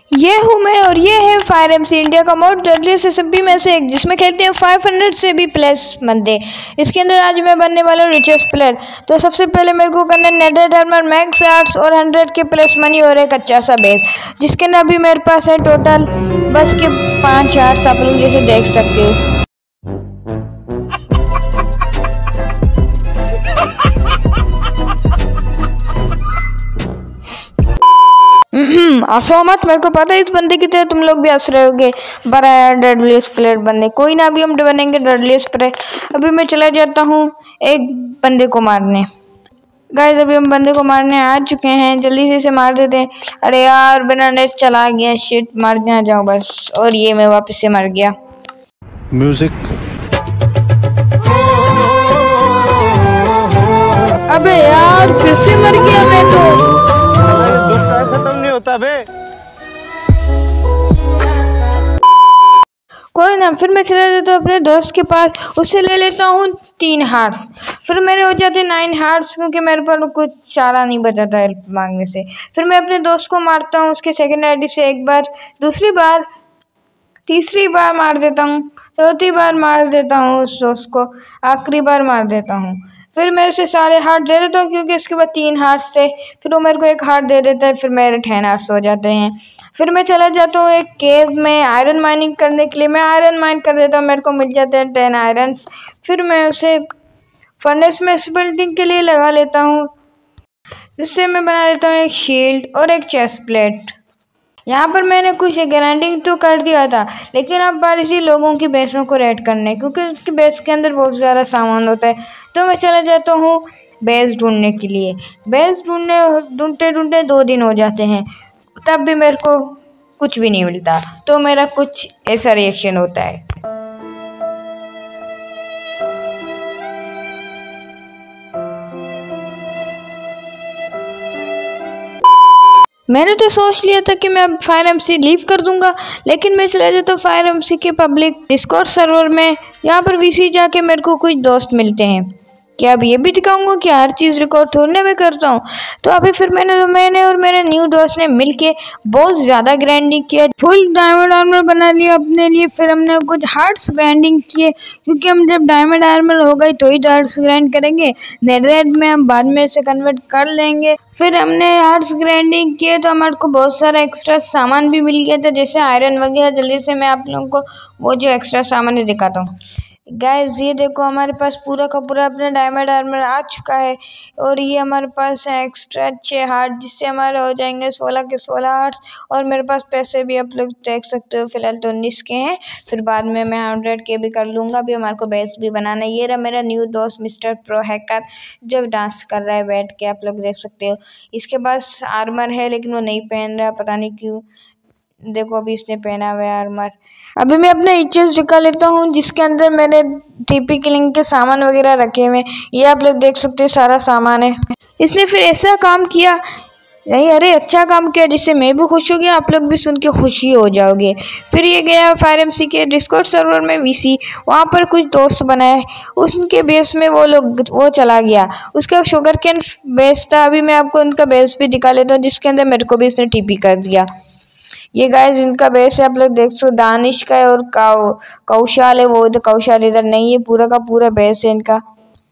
ये हूँ मैं और ये है फायर एमसी इंडिया का मोड डेडलीस्ट एसएमपी में से एक, जिसमें खेलते हैं 500 से भी प्लस बंदे। इसके अंदर आज मैं बनने वाला हूँ रिचेस्ट प्लेयर। तो सबसे पहले मेरे को करना है नेदर आर्मर, मैक्स आर्ट्स और 100 के प्लस मनी और एक अच्छा सा बेस, जिसके अंदर अभी मेरे पास है टोटल बस के 5 आर्ट्स, आप लोग जैसे देख सकते हो। हंसो मत, मेरे को पता है इस बंदे की तरह तुम लोग भी हंस रहे होगे। बड़ा यार डेडलीस्ट प्लेयर बनने, कोई ना, अभी हम बनेंगे डेडलीस्ट प्लेयर। अभी मैं चला जाता हूँ एक बंदे को मारने। गाइस अभी हम बंदे को मारने आ चुके हैं, जल्दी से इसे मार देते हैं। अरे यार बिना नेट चला गया, शिट, मारने आ जाओ बस। और ये मैं वापस से मर गया। म्यूजिक। अबे यार फिर से मर गया मैं तो। खत्म नहीं होता बे। कोई ना, फिर मैं चला जाता हूँ अपने दोस्त के पास, उससे ले लेता हूँ 3 हार्ट्स। फिर मेरे हो जाते 9 हार्ट्स, क्योंकि मेरे पास कुछ चारा नहीं बचा था हेल्प मांगने से। फिर मैं अपने दोस्त को मारता हूँ उसके सेकंड आईडी से एक बार, दूसरी बार, तीसरी बार मार देता हूँ, चौथी बार मार देता हूँ उस दोस्त को, आखिरी बार मार देता हूँ। फिर मेरे से सारे हार्ट दे देता हूँ, क्योंकि उसके बाद 3 हार्ट्स थे। फिर वो मेरे को एक हार्ट दे देता है, फिर मेरे 10 हार्ट्स हो जाते हैं। फिर मैं चला जाता हूँ एक केव में आयरन माइनिंग करने के लिए। मैं आयरन माइन कर देता हूँ, मेरे को मिल जाते हैं 10 आयरन्स। फिर मैं उसे फर्नेस में स्मेल्टिंग के लिए लगा लेता हूँ, जिससे मैं बना लेता हूँ एक शील्ड और एक चेस्ट प्लेट। यहाँ पर मैंने कुछ ग्राइंडिंग तो कर दिया था, लेकिन अब बार इसी लोगों की बेसों को रेड करने, क्योंकि उसकी बेस के अंदर बहुत ज़्यादा सामान होता है। तो मैं चला जाता हूँ बेस ढूंढने के लिए। बेस ढूंढते 2 दिन हो जाते हैं, तब भी मेरे को कुछ भी नहीं मिलता। तो मेरा कुछ ऐसा रिएक्शन होता है। मैंने तो सोच लिया था कि मैं अब फायर एमसी लीव कर दूंगा, लेकिन मैं चला जाता हूँ फायर एमसी के पब्लिक डिस्कॉर्ड सर्वर में। यहाँ पर वीसी जाके मेरे को कुछ दोस्त मिलते हैं। क्या अब ये भी दिखाऊंगा कि हर चीज़ रिकॉर्ड थोड़ने में करता हूँ। तो अभी फिर मैंने और मेरे न्यू दोस्त ने मिलके बहुत ज़्यादा ग्राइंडिंग किया, फुल डायमंड आर्मर बना लिया अपने लिए। फिर हमने कुछ हार्ट्स ग्राइंडिंग किए, क्योंकि हम जब डायमंड आर्मर हो गई तो ही हार्ट्स ग्राइंड करेंगे, नेटरेड में हम बाद में इसे कन्वर्ट कर लेंगे। फिर हमने हार्ट्स ग्राइंडिंग किए तो हमारे को बहुत सारा एक्स्ट्रा सामान भी मिल गया था, जैसे आयरन वगैरह। जल्दी से मैं आप लोगों को वो जो एक्स्ट्रा सामान है दिखाता हूँ। गाइस ये देखो, हमारे पास पूरा का पूरा अपना डायमंड आर्मर आ चुका है। और ये हमारे पास है एक्स्ट्रा 6 हार्ट, जिससे हमारे हो जाएंगे 16 के 16 हार्ट्स। और मेरे पास पैसे भी आप लोग देख सकते हो, फिलहाल तो 19 के हैं। फिर बाद में मैं 100 के भी कर लूँगा। अभी हमारे को बेस भी बनाना है। ये रहा मेरा न्यू दोस्त मिस्टर प्रो हैकर, जो डांस कर रहा है बैठ के, आप लोग देख सकते हो। इसके पास आर्मर है, लेकिन वो नहीं पहन रहा, पता नहीं क्यों। देखो अभी इसने पहना हुआ है आर्मर। अभी मैं अपना इचेस दिखा लेता हूँ, जिसके अंदर मैंने टीपी किलिंग के सामान वगैरह रखे हुए। ये आप लोग देख सकते हैं, सारा सामान है। इसने फिर ऐसा काम किया, नहीं अरे अच्छा काम किया, जिससे मैं भी खुश हो गया, आप लोग भी सुन के खुशी हो जाओगे। फिर ये गया फायर एमसी के डिस्कॉर्ड सर्वर में वीसी, वहाँ पर कुछ दोस्त बनाए, उनके बेस में वो चला गया। उसका शुगर कैन बेस था। अभी मैं आपको उनका बेस भी दिखा लेता हूँ, जिसके अंदर मेरे को भी इसने टीपी कर दिया। ये गाइस इनका बेस है, आप लोग देख सकते, दानिश का है और कौशाल है। वो तो कौशाल इधर नहीं है, पूरा का पूरा बेस है इनका।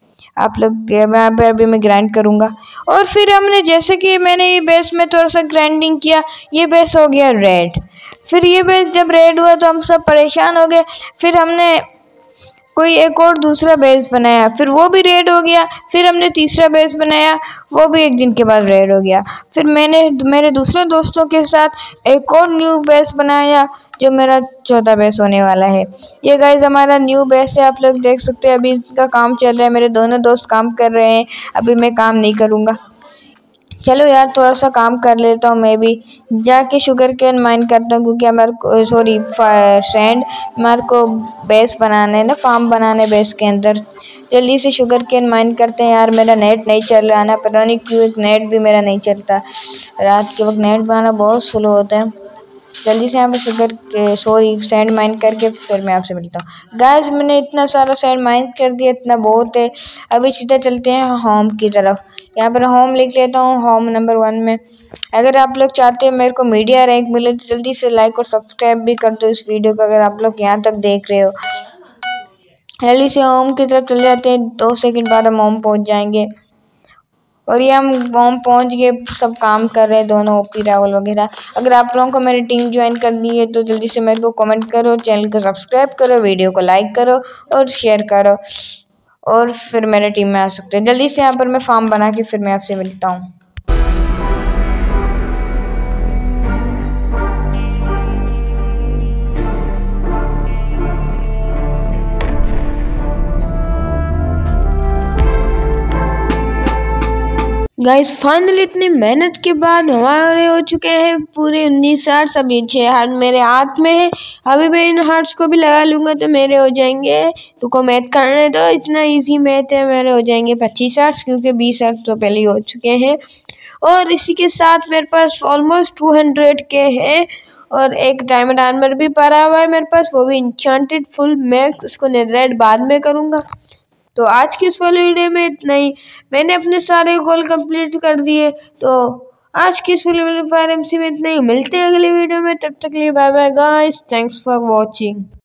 आप लोग यहाँ पे अभी मैं ग्राइंड करूँगा। और फिर हमने जैसे कि मैंने ये बेस में थोड़ा सा ग्राइंडिंग किया, ये बेस हो गया रेड। फिर ये बेस जब रेड हुआ तो हम सब परेशान हो गए। फिर हमने कोई एक और दूसरा बेस बनाया, फिर वो भी रेड हो गया। फिर हमने तीसरा बेस बनाया, वो भी एक दिन के बाद रेड हो गया। फिर मैंने मेरे दूसरे दोस्तों के साथ एक और न्यू बेस बनाया, जो मेरा 14 बेस होने वाला है। ये गाइस हमारा न्यू बेस है, आप लोग देख सकते हैं। अभी इसका काम चल रहा है, मेरे दोनों दोस्त काम कर रहे हैं। अभी मैं काम नहीं करूँगा। चलो यार थोड़ा सा काम कर लेता हूँ, मैं भी जाके शुगर कैन माइन करता हूँ, क्योंकि हमारे को सैंड हमारे को बेस बनाना है ना, फार्म बनाना है बेस के अंदर। जल्दी से शुगर कैन माइन करते हैं। यार मेरा नेट नहीं चल रहा ना, पता नहीं क्यों, एक नेट भी मेरा नहीं चलता। रात के वक्त नेट बनाना बहुत स्लो होता है। जल्दी से यहाँ पे सैंड माइन करके फिर मैं आपसे मिलता हूँ। गाइस मैंने इतना सारा सैंड माइन कर दिया, इतना बहुत है। अभी सीधा चलते हैं होम की तरफ। यहाँ पर होम लिख लेता हूँ, होम नंबर 1 में। अगर आप लोग चाहते हो मेरे को मीडिया रैंक मिले तो जल्दी से लाइक और सब्सक्राइब भी कर दो इस वीडियो को, अगर आप लोग यहाँ तक देख रहे हो। जल्दी से होम की तरफ चले जाते हैं, 2 सेकंड बाद हम होम पहुँच जाएंगे। और ये हम होम पहुँच गए, सब काम कर रहे हैं दोनों, ओपी राहुल वगैरह। अगर आप लोगों को मेरी टीम ज्वाइन करनी है तो जल्दी से मेरे को कमेंट करो, चैनल को सब्सक्राइब करो, वीडियो को लाइक करो और शेयर करो, और फिर मेरे टीम में आ सकते हो। जल्दी से यहाँ पर मैं फार्म बना के फिर मैं आपसे मिलता हूँ। गाइस फाइनली इतनी मेहनत के बाद हमारे हो चुके हैं पूरे 19 हार्ट्स। अभी 6 हार्ट मेरे हाथ में है, अभी मैं इन हार्ट्स को भी लगा लूँगा तो मेरे हो जाएंगे, रुको मैथ करने दो, इतना इजी मैथ है, मेरे हो जाएंगे 25 हार्ट्स, क्योंकि 20 हार्ट्स तो पहले ही हो चुके हैं। और इसी के साथ मेरे पास ऑलमोस्ट 200 के हैं, और एक डायमंड आर्मर भी पड़ा हुआ है मेरे पास, वो भी इंचेंटेड फुल मैक्स, उसको नेदरराइट बाद में करूँगा। तो आज की इस वाली वीडियो में इतना ही, मैंने अपने सारे गोल कंप्लीट कर दिए। तो आज की इस वाली फायर एमसी में इतना ही, मिलते हैं अगली वीडियो में, तब तक के लिए bye bye guys, thanks for watching.